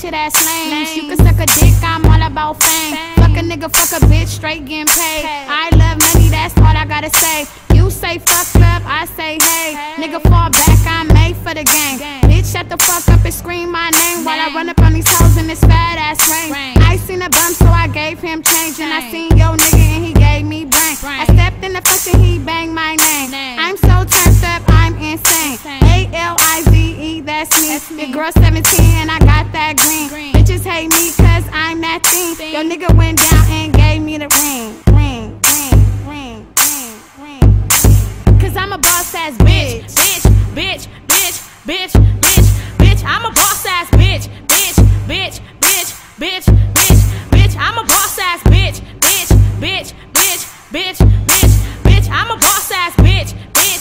ratchet ass lanes. You can suck a dick, I'm all about fame. Fuck a nigga, fuck a bitch, straight getting paid. I love money, that's all I gotta say. You say fuck club, I say hey. Nigga fall back, I'm made for the game. Bitch shut the fuck up and scream my name while I run up on these hoes in this fat ass rain. I seen a bum so I gave him change, and I seen yo nigga and he gave me brain. I stepped in the function, he banged my name. I'm so turned up, I'm insane. ALIZE, that's me. Your girl 17 and I got that green. Bitches hate me cause I'm that thing. Yo nigga went down and gave me the ring. Cause I'm a boss ass bitch. Bitch, I'm a boss ass bitch. Bitch, I'm a boss ass bitch. Bitch, I'm a boss ass bitch.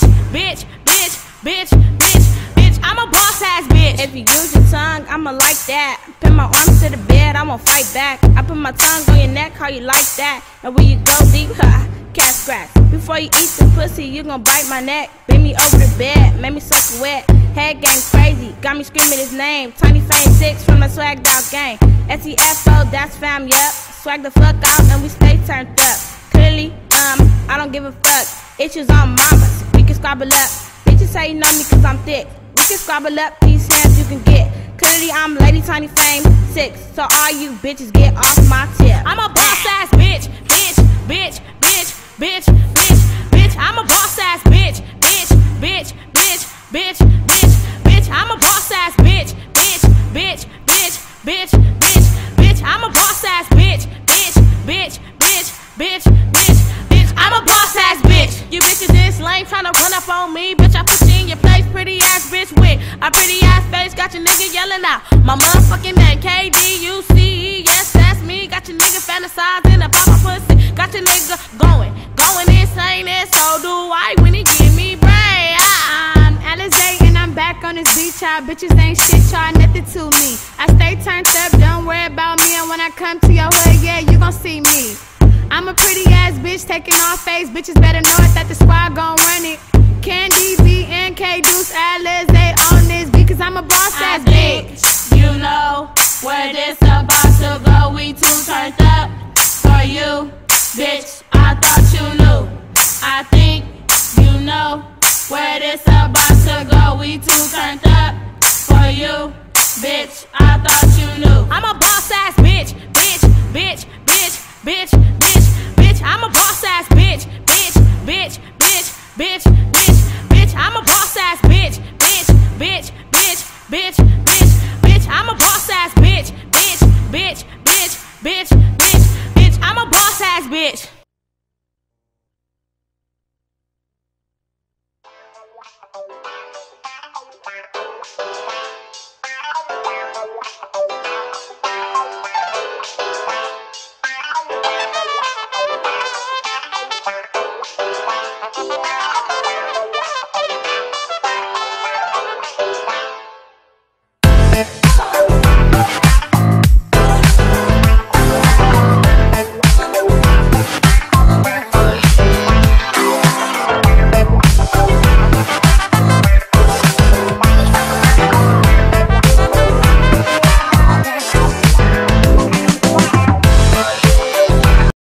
Bitch, I'm a boss ass bitch. If you use your tongue, I'ma like that. Pin my arms to the bed, I won't fight back. I put my tongue on your neck, how you like that? And when you go deep, cat scratch. Before you eat the pussy, you gon' bite my neck. Bring me over the bed, make me suck wet. Head gang crazy, got me screaming his name. Tiny Fame 6 from the swagged out gang. SESO, that's fam, yup. Swag the fuck out and we stay turned up. Clearly, I don't give a fuck. Itches on mamas, we can squabble up. Bitches say you know me cause I'm thick. We can squabble up, these hands you can get. Clearly I'm Lady Tiny Fame 6. So all you bitches get off my tip. I'm a boss ass bitch. I'm a boss ass bitch. I'm a boss ass bitch. I'm a boss ass bitch. I'm a boss ass bitch. You bitches this lame tryna run up on me. Bitch, I put you in your place, pretty ass bitch with a pretty ass face. Got your nigga yelling out my motherfucking name, KDUCE. Yes, that's me. Got your nigga fantasizing about my pussy. Got your nigga going insane, and so do I when he give me brain. I'm Alizé and I'm back on this beach. Y'all bitches ain't shit, y'all nothing to me. I stay turned up, don't worry about me. And when I come to your hood, yeah, you gon' see me. I'm a pretty ass bitch taking off face. Bitches better know it that the squad gon' run it. Candy B and K Deuce Alizé on this beat, cause I'm a boss ass bitch. You know where this about to go. We too turned up for you, bitch. I thought you knew. I think you know where this about to go. We too turned up for you, bitch. I thought you knew.